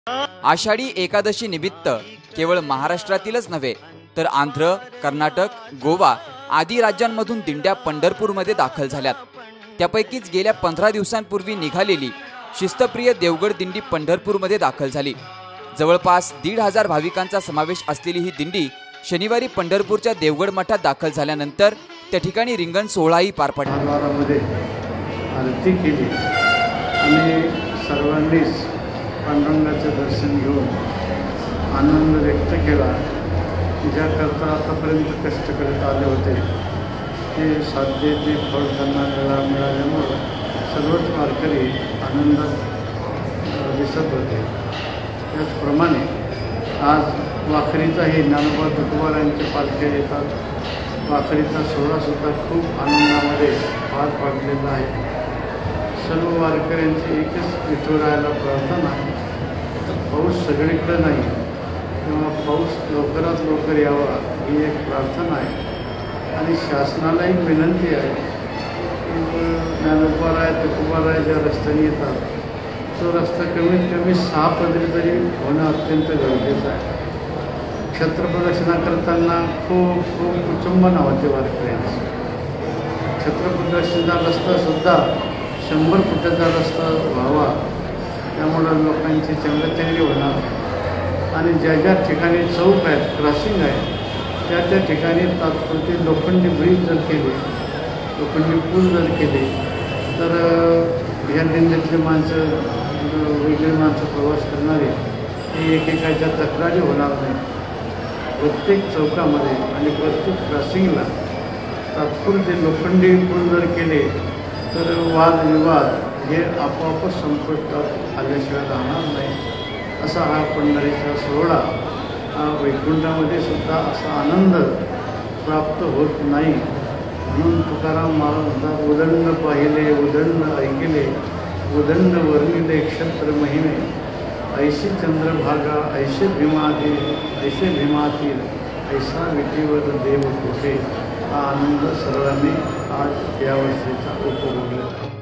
आषाढी एकादशी निमित्त केवळ महाराष्ट्रातीलच नव्हे तर आंध्र, कर्नाटक, गोवा आदी राज्यांमधून दिंड्या पंढरपूरमध्ये दाखल झाल्यात। त्यापैकीच गेल्या 15 दिवसांपूर्वी निघालेली शिस्तप्रिय देवगड दिंडी पंढरपूरमध्ये दाखल झाली। जवळपास 1,500 भाविकांचा समावेश असलेली ही दिंडी शनिवारी पंढरपूरच्या देवगड मठात दाखल झाल्यानंतर त्या ठिकाणी रिंगण सोहळाही पार पडला। आरती केली आणि सर्वांनीच पांडुरंगाचे दर्शन घेऊन आनंद व्यक्त केला। ज्याकरता आतापर्यंत कष्ट करत आले होते ते साध्य ते फळ त्यांना मिळाल्यामुळे सर्वच वारकरी आनंदात दिसत होते। त्याचप्रमाणे आज वाखरीचाही ज्ञानोबा तुकोबारायांच्या पालख्या येतात। वाखरीचा सोहळासुद्धा खूप आनंदामध्ये पार पाडलेला आहे। सर्व वारकऱ्यांची एकच विठुरायाला प्रार्थना, पाऊस सगळीकडे नाही किंवा पाऊस लवकरात लवकर यावा ही एक प्रार्थना आहे। आणि शासनाला एक विनंती आहे की ज्ञानोबाराय तुकोबाराय ज्या रस्त्याने येतात तो रस्ता कमीत कमी 6 पदरी तरी होणं अत्यंत गरजेचं आहे। क्षेत्रप्रदक्षिणा करताना खूप कुचंबना होते वारकऱ्यांची। क्षेत्रप्रदक्षिणा रस्तासुद्धा 100 फुटाचा रस्ता व्हावा, त्यामुळं लोकांची चांगली होणार। आणि ज्या ठिकाणी चौक आहेत, क्रॉसिंग आहे, त्या ठिकाणी तात्पुरते लोखंडी ब्रिज जर केले, लोखंडी पूल जर केले तर ह्या दिंडीतले माणसं, वेगळी माणसं प्रवास करणारे हे एकेकाच्या तक्रारी होणार नाही। प्रत्येक चौकामध्ये आणि प्रत्येक क्रॉसिंगला तात्पुरते लोखंडी पूल जर केले तर वादविवाद हे आपोआपच संपुष्टात आल्याशिवाय राहणार नाही। असा हा पंढरीचा सोहळा, हा वैकुंठामध्ये सुद्धा असा आनंद प्राप्त होत नाही। म्हणून तुकाराम महाराज म्हणतात, उदंड पाहिले उदंड ऐकिले, उदंड वर्णिले क्षत्र महिमे, ऐशी चंद्रभागा ऐसे भीमातील ऐसा विटीवर देव कोठे। हा आनंद सर्वांनी आज या वर्षीचा उपभोगला।